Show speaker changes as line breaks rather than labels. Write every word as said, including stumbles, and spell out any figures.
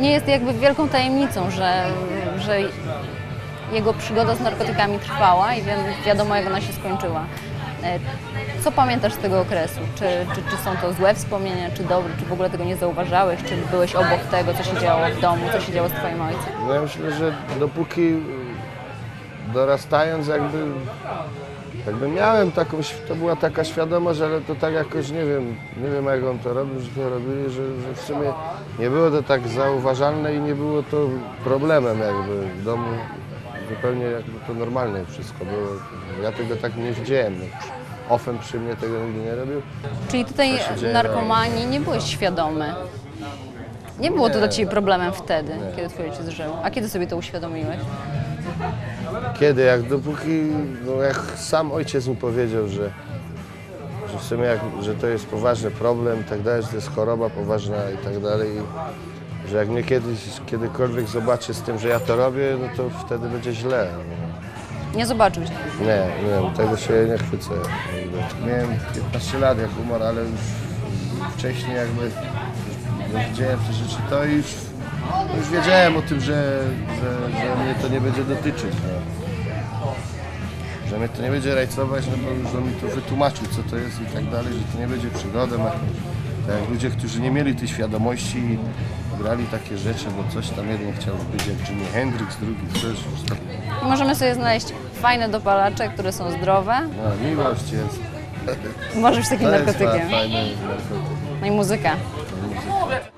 nie jest jakby wielką tajemnicą, że, że jego przygoda z narkotykami trwała i wi wiadomo, jak ona się skończyła. Co pamiętasz z tego okresu? Czy, czy, czy są to złe wspomnienia, czy dobre, czy w ogóle tego nie zauważałeś, czy byłeś obok tego, co się działo w domu, co się działo z twoim ojcem?
No ja myślę, że dopóki dorastając jakby, jakby miałem taką, to była taka świadomość, ale to tak jakoś nie wiem, nie wiem jak on to robił, że to robili, że, że w sumie nie było to tak zauważalne i nie było to problemem jakby w domu. Zupełnie jakby to normalne wszystko było. Ja tego tak nie widziałem. Ofem przy mnie tego nigdy nie robił.
Czyli tutaj narkomanii nie byłeś świadomy? Nie było to dla ciebie problemem wtedy, nie. Kiedy twój ojciec żył. A kiedy sobie to uświadomiłeś?
Kiedy? Jak dopóki, no jak sam ojciec mi powiedział, że, że w sumie jak, że to jest poważny problem i tak dalej, że to jest choroba poważna i tak dalej. Że jak mnie kiedyś, kiedykolwiek zobaczy z tym, że ja to robię, no to wtedy będzie źle.
Nie zobaczył cię?
Nie, nie, tego się nie chwycę. Miałem piętnaście lat jak umarł, ale już wcześniej jakby już widziałem te rzeczy, to już, już wiedziałem o tym, że, że, że mnie to nie będzie dotyczyć. No. Że mnie to nie będzie rajcować, no bo już on mi to wytłumaczył, co to jest i tak dalej, że to nie będzie przygodem. Tak jak ludzie, którzy nie mieli tej świadomości, grali takie rzeczy, bo coś tam jeden chciał być jak Jimi Hendrix, drugi też.
I możemy sobie znaleźć fajne dopalacze, które są zdrowe.
No, miłość jest.
Może być takim
To
narkotykiem.
Jest fajny narkotyk.
No i muzyka.
Muzyka.